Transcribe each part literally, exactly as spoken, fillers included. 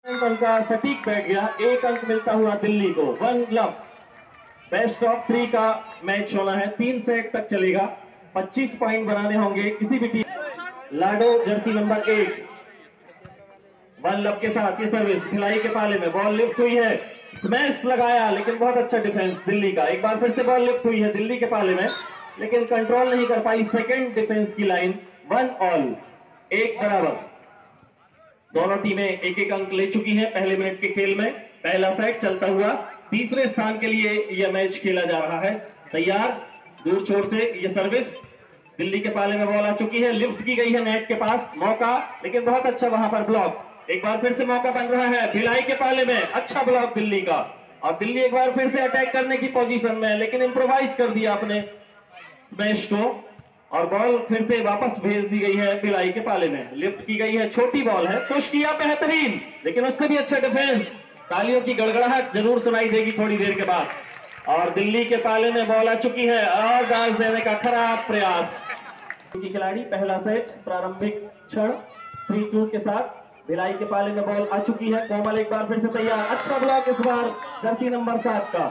अंक का सटीक बैठ गया, एक अंक मिलता हुआ दिल्ली को। One love best of three का मैच होना है, तीन सेट तक चलेगा, पच्चीस पॉइंट बनाने होंगे किसी भी team. Lado jersey number eight one love के साथ ये सर्विस खिलाई के पाले में बॉल लिफ्ट हुई है, स्मैश लगाया लेकिन बहुत अच्छा डिफेंस दिल्ली का। एक बार फिर से बॉल लिफ्ट हुई है दिल्ली के पाले में लेकिन कंट्रोल नहीं कर पाई सेकंड डिफेंस की लाइन। वन ऑल, एक बराबर, दोनों टीमें एक एक अंक ले चुकी हैं पहले मिनट के खेल में। पहला सेट चलता हुआ तीसरे स्थान के लिए यह मैच खेला जा रहा है। तैयार, दूर छोर से यह सर्विस दिल्ली के पाले में बॉल आ चुकी है, लिफ्ट की गई है नेट के पास, मौका लेकिन बहुत अच्छा वहां पर ब्लॉक। एक बार फिर से मौका बन रहा है भिलाई के पाले में, अच्छा ब्लॉक दिल्ली का, और दिल्ली एक बार फिर से अटैक करने की पोजीशन में लेकिन इंप्रोवाइज कर दिया अपने स्मैश को और बॉल फिर से वापस भेज दी गई है भिलाई के पाले में। लिफ्ट की गई है, छोटी बॉल है, पुश किया बेहतरीन लेकिन उससे भी अच्छा डिफेंस। तालियों की गड़गड़ाहट जरूर सुनाई देगी थोड़ी देर के बाद। और दिल्ली के पाले में बॉल आ चुकी है और डाल देने का खराब प्रयास की खिलाड़ी। पहला सेट प्रारंभिक क्षण थ्री टू के साथ भिलाई के पाले में बॉल आ चुकी है। कोमल एक बार फिर से तैयार, अच्छा ब्लॉक इस बार जर्सी नंबर सात का।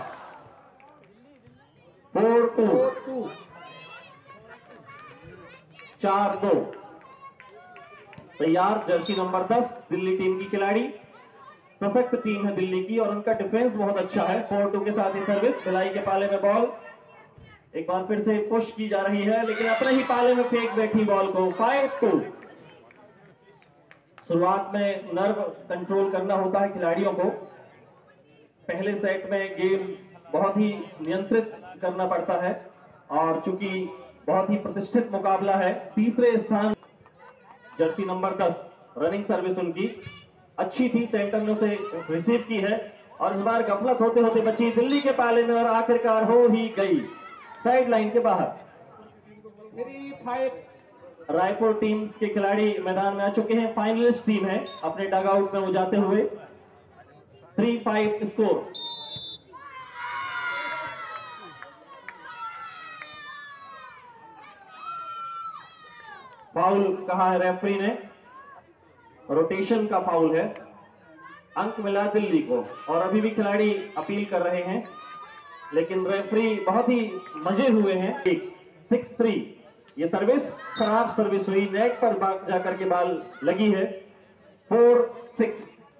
फोर टू, चार दो, तैयार जर्सी नंबर दस दिल्ली टीम की खिलाड़ी। सशक्त टीम है दिल्ली की और उनका डिफेंस बहुत अच्छा है। फोर टू के साथ ही सर्विस भिलाई के पाले में बॉल एक बार फिर से पुश की जा रही है लेकिन अपने ही पाले में फेंक बैठी बॉल को। फाइव टू, शुरुआत में नर्व कंट्रोल करना होता है खिलाड़ियों को। पहले सेट में गेम बहुत ही नियंत्रित करना पड़ता है और चूंकि बहुत ही प्रतिष्ठित मुकाबला है। तीसरे स्थान जर्सी नंबर दस, रनिंग सर्विस उनकी अच्छी थी, सेंटर ने उसे रिसीव की है और इस बार गफलत होते होते बची दिल्ली के पाले में और आखिरकार हो ही गई साइड लाइन के बाहर। रायपुर टीम्स के खिलाड़ी मैदान में आ चुके हैं, फाइनलिस्ट टीम है, अपने डग आउट में वो जाते हुए। Three five score. फाउल कहा है रेफरी ने, रोटेशन का फाउल है, अंक मिला दिल्ली को। और अभी भी खिलाड़ी अपील कर रहे हैं लेकिन रेफरी बहुत ही मजे हुए हैं। सिक्स थ्री, ये सर्विस खराब सर्विस हुई, नेट पर जाकर के बॉल लगी है। फोर सिक्स,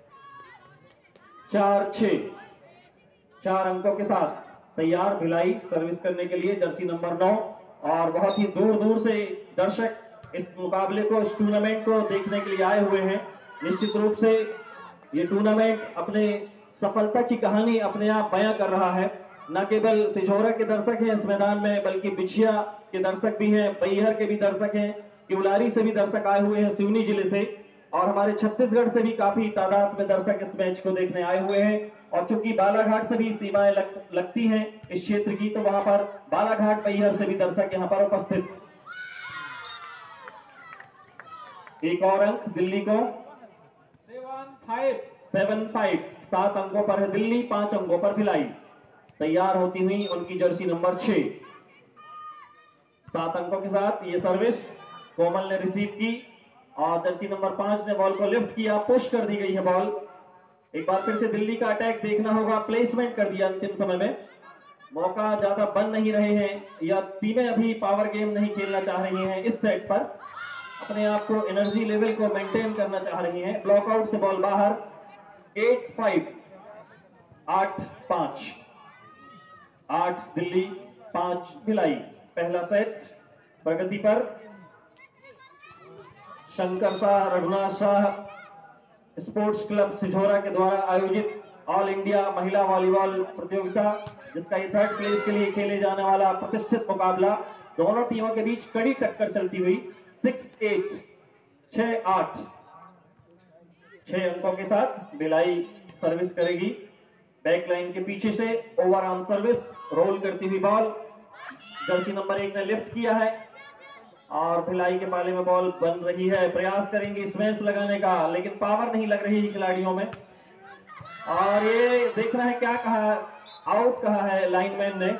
चार छह, चार अंकों के साथ तैयार भिलाई सर्विस करने के लिए जर्सी नंबर नौ। और बहुत ही दूर दूर से दर्शक इस मुकाबले को, इस टूर्नामेंट को देखने के लिए आए हुए हैं। निश्चित रूप से ये टूर्नामेंट अपने सफलता की कहानी अपने आप बयां कर रहा है। न केवल सिझौरा के दर्शक हैं इस मैदान में बल्कि बिछिया के दर्शक भी हैं, बैहर के भी दर्शक हैं, किवलारी से भी दर्शक आए हुए हैं, सिवनी जिले से, और हमारे छत्तीसगढ़ से भी काफी तादाद में दर्शक इस मैच को देखने आए हुए हैं। और चूंकि बालाघाट से भी सीमाएं लग, लगती हैं इस क्षेत्र की, तो वहां पर बालाघाट बैहर से भी दर्शक यहां पर उपस्थित। एक और अंक दिल्ली को। सेवन फाइव, सेवन फाइव, सात अंकों पर है दिल्ली, पांच अंकों पर भिलाई। तैयार होती हुई उनकी जर्सी नंबर छह, सात अंकों के साथ ये सर्विस कोमल ने रिसीव की और जर्सी नंबर पांच ने बॉल को लिफ्ट किया, पुश कर दी गई है बॉल। एक बार फिर से दिल्ली का अटैक देखना होगा, प्लेसमेंट कर दिया अंतिम समय में। मौका ज्यादा बन नहीं रहे हैं या टीमें अभी पावर गेम नहीं खेलना चाह रही हैं इस सेट पर, अपने आप को एनर्जी लेवल को मेंटेन करना चाह रही हैं। ब्लॉकआउट से बॉल बाहर। एट फाइव, आठ पांच, आठ दिल्ली, पांच भिलाई। पहला सेट प्रगति पर। शंकर शाह रघुनाथ शाह स्पोर्ट्स क्लब सिझौरा के द्वारा आयोजित ऑल इंडिया महिला वॉलीबॉल प्रतियोगिता, जिसका ये थर्ड प्लेस के लिए खेले जाने वाला प्रतिष्ठित मुकाबला, दोनों टीमों के बीच कड़ी टक्कर चलती हुई। सिक्स एट, छह आठ, छह अंकों के साथ भिलाई सर्विस करेगी बैक लाइन के पीछे से। ओवर आर्म सर्विस, रोल करती हुई बॉल जर्सी नंबर एक ने लिफ्ट किया है और भिलाई के पाले में बॉल बन रही है। प्रयास करेंगे स्मैश लगाने का लेकिन पावर नहीं लग रही खिलाड़ियों में। और ये देखना है क्या कहा, आउट कहा है लाइनमैन ने।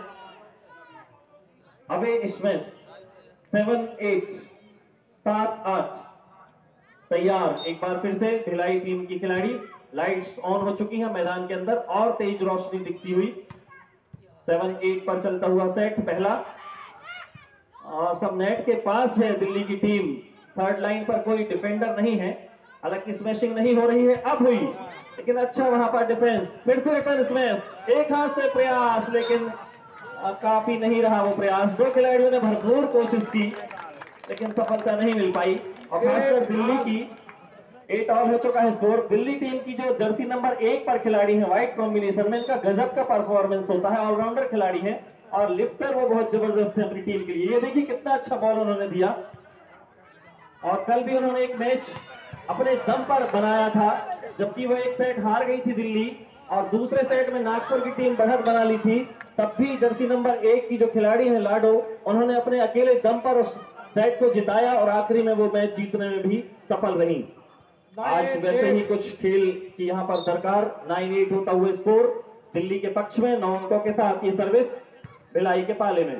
अबे स्मैश। सेवन एट, सात आठ, तैयार। एक बार फिर से भिलाई टीम की खिलाड़ी लाइट्स ऑन हो चुकी हैं मैदान के अंदर और तेज रोशनी दिखती हुई। सेवन एट पर चलता हुआ सेट पहला, और सब नेट के पास है दिल्ली की टीम। थर्ड लाइन पर कोई डिफेंडर नहीं है, हालांकि स्मैशिंग नहीं हो रही है, अब हुई, लेकिन अच्छा वहां पर डिफेंस। फिर से रिटर्न स्मैश, एक हाथ से प्रयास, लेकिन आ, काफी नहीं रहा वो प्रयास। दो खिलाड़ियों ने भरपूर कोशिश की लेकिन सफलता नहीं मिल पाई। और खासकर दिल्ली की एट ऑल हो चुका है स्कोर। दिल्ली टीम की जो जर्सी नंबर एक पर खिलाड़ी है व्हाइट कॉम्बिनेशन में, इनका गजब का परफॉर्मेंस होता है, ऑलराउंडर खिलाड़ी है और लिफ्टर वो बहुत जबरदस्त है अपनी टीम के लिए। ये देखिए कितना अच्छा बॉल उन्होंने दिया, और कल भी उन्होंने एक मैच अपने दम पर बनाया था, जबकि वो एक सेट हार गई थी दिल्ली और दूसरे सेट में नागपुर की टीम बढ़त बना ली थी। तब भी जर्सी नंबर एक की जो खिलाड़ी है लाडो, उन्होंने अपने अकेले दम पर उस सेट को जिताया और आखिरी में वो मैच जीतने में भी सफल रही। आज वैसे ही कुछ खेल की यहाँ पर दरकार। नाइन एट होता हुआ स्कोर दिल्ली के पक्ष में, नौ अंकों के साथ ये सर्विस भिलाई के पाले में।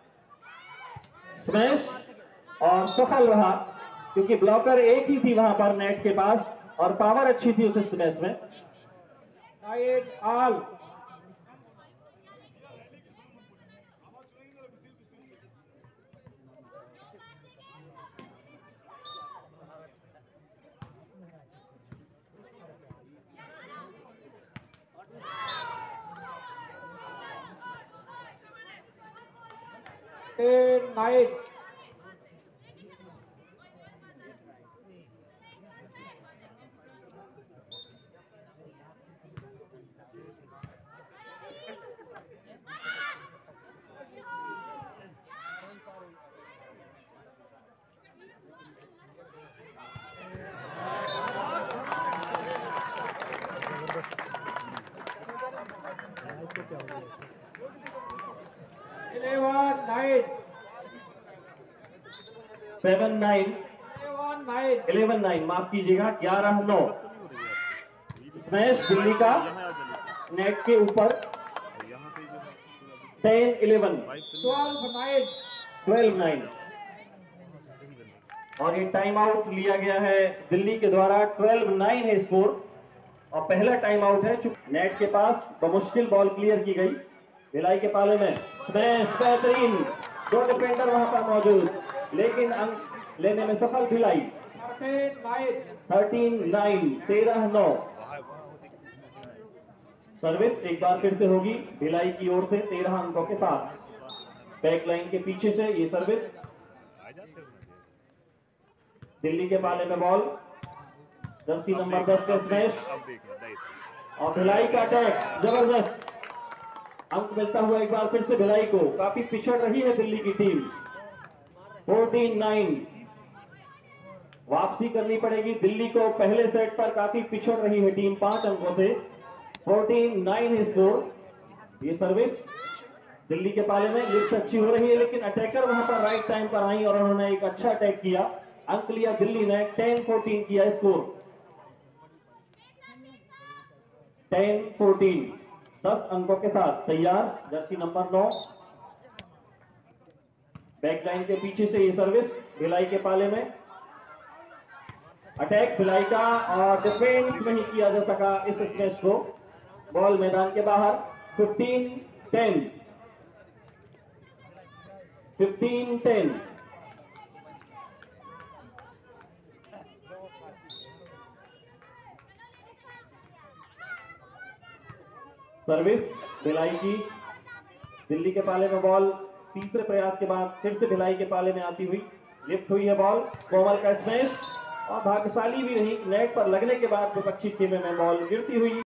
स्मैश और सफल रहा, क्योंकि ब्लॉकर एक ही थी वहां पर नेट के पास और पावर अच्छी थी उस स्मैश में। All night seven nine eleven nine माफ कीजिएगा, ग्यारह नौ। स्मैश दिल्ली का नेट के ऊपर। टेन इलेवन ट्वेल्व नाइन, और ये टाइम आउट लिया गया है दिल्ली के द्वारा। ट्वेल्व नाइन है स्कोर और पहला टाइम आउट है। नेट के पास बमुश्किल बॉल क्लियर की गई भिलाई के पाले में। स्मैश बेहतरीन, दो डिफेंडर वहां पर मौजूद, लेकिन अंक लेने में सफल भिलाई। थर्टीन नाइन, तेरह नौ। सर्विस एक बार फिर से होगी भिलाई की ओर से तेरह अंकों के साथ। बैक लाइन के पीछे से ये सर्विस दिल्ली के पाले में बॉल। जर्सी नंबर दस का स्मैश और भिलाई का अटैक जबरदस्त। अंक मिलता हुआ एक बार फिर से भिलाई को। काफी पिछड़ रही है दिल्ली की टीम। फोर्टीन नाइन, वापसी करनी पड़ेगी दिल्ली को। पहले सेट पर काफी पिछड़ रही है टीम पांच अंकों से। फोर्टीन नाइन है स्कोर। ये सर्विस दिल्ली के पाले में, लिफ्ट अच्छी हो रही है, लेकिन अटैकर वहां पर राइट टाइम पर आई और उन्होंने एक अच्छा अटैक किया। अंक लिया दिल्ली ने। टेन फोर्टीन किया स्कोर। टेन फोर्टीन, दस अंकों के साथ तैयार जर्सी नंबर नौ। बैकलाइन के पीछे से ये सर्विस भिलाई के पाले में। अटैक भिलाई का और डिफेंस नहीं किया जा सका इस स्मैश को। बॉल मैदान के बाहर। Fifteen ten, fifteen ten. Service Bhilai की। दिल्ली के पाले में बॉल तीसरे प्रयास के बाद फिर से भिलाई के पाले में आती हुई लिफ्ट हुई है बॉल। कोमल का स्मैश और भाग्यशाली भी नहीं, नेट पर लगने के बाद विपक्षी खेमे में बॉल गिरती हुई